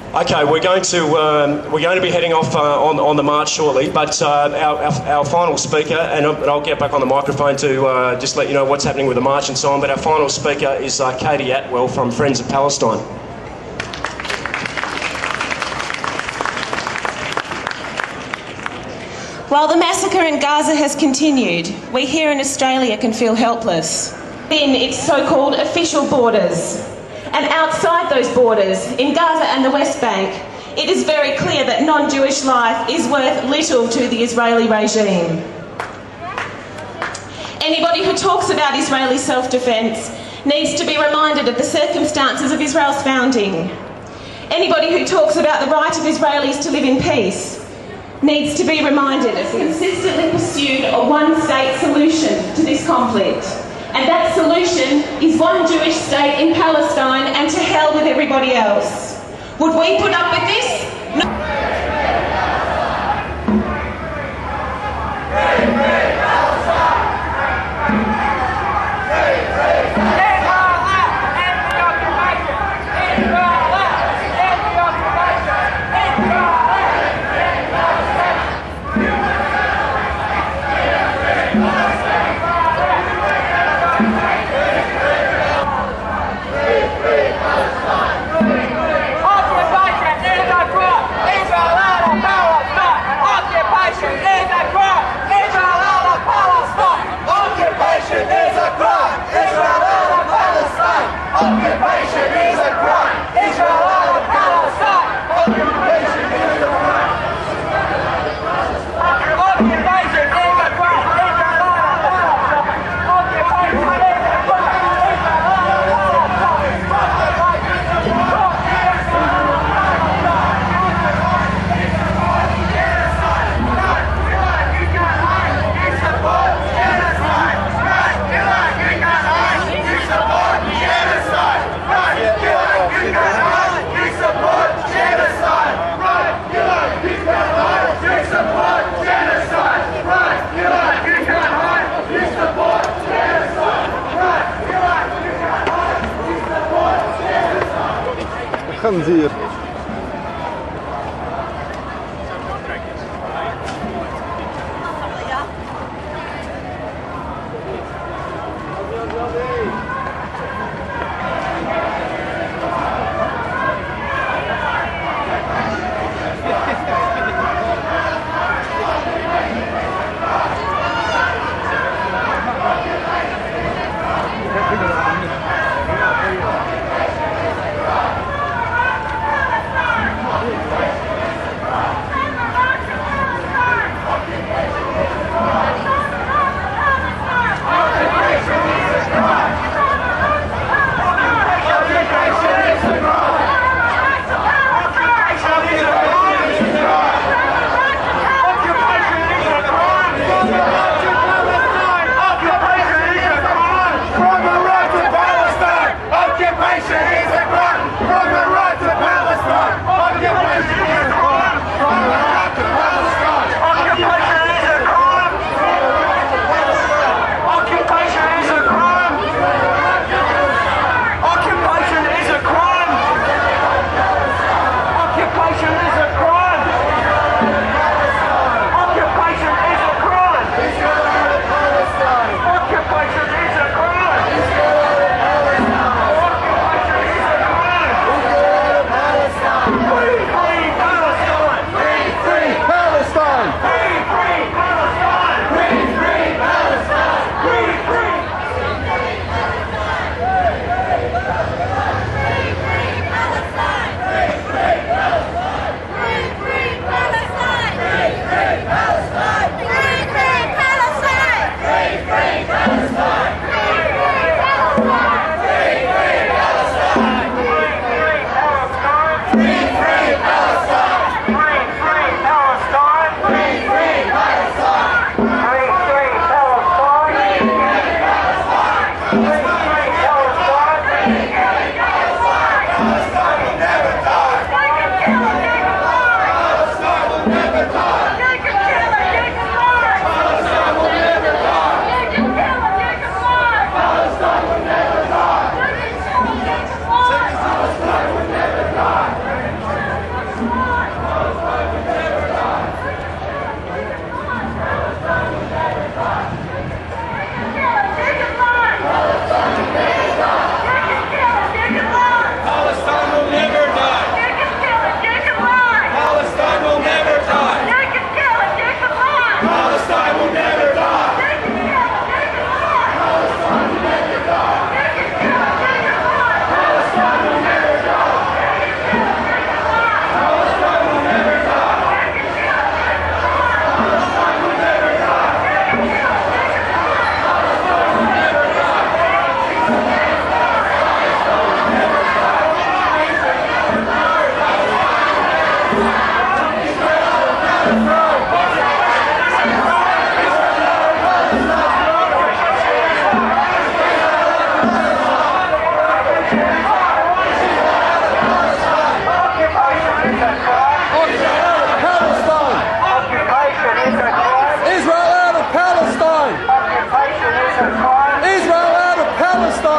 Okay, we're going to be heading off on the march shortly, but our final speaker, and I'll get back on the microphone to just let you know what's happening with the march and so on, but our final speaker is Katie Atwell from Friends of Palestine. While the massacre in Gaza has continued, we here in Australia can feel helpless. In its so-called official borders, and outside those borders, in Gaza and the West Bank, it is very clear that non-Jewish life is worth little to the Israeli regime. Anybody who talks about Israeli self-defence needs to be reminded of the circumstances of Israel's founding. Anybody who talks about the right of Israelis to live in peace needs to be reminded of consistently pursued a one-state solution to this conflict. And that solution is one Jewish state in Palestine, and to hell with everybody else. Would we put up with this? No. خنزير.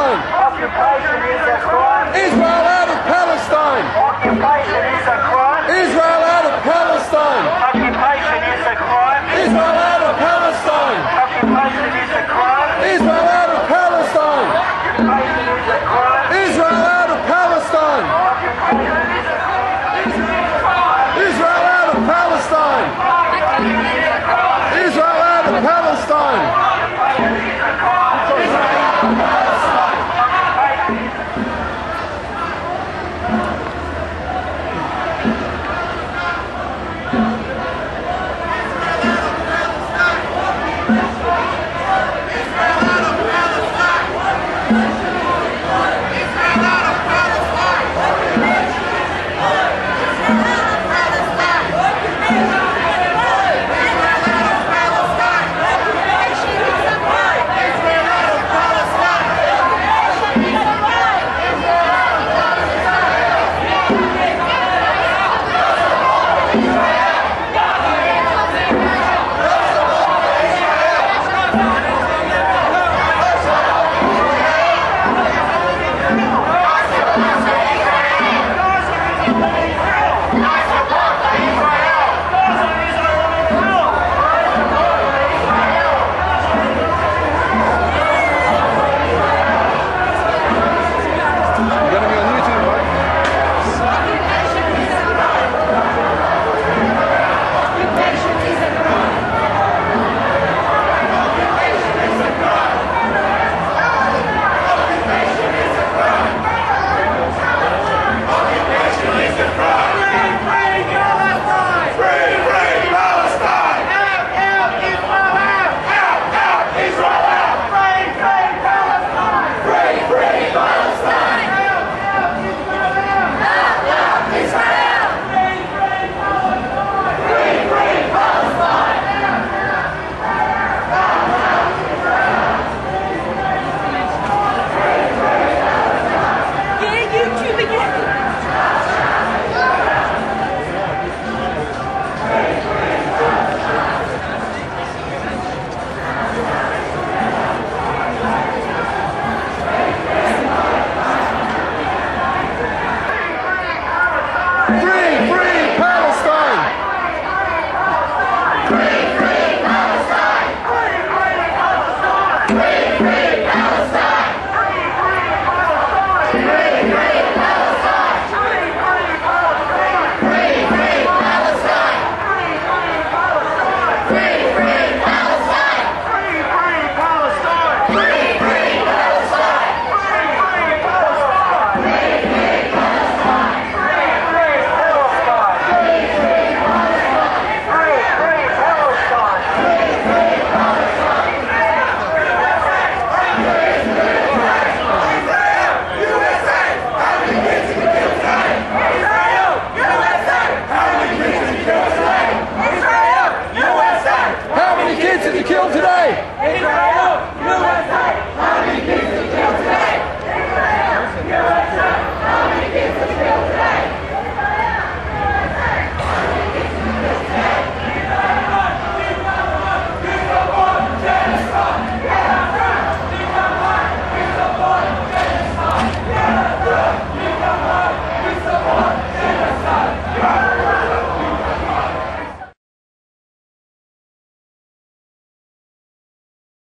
crime. Occupation is a crime. Israel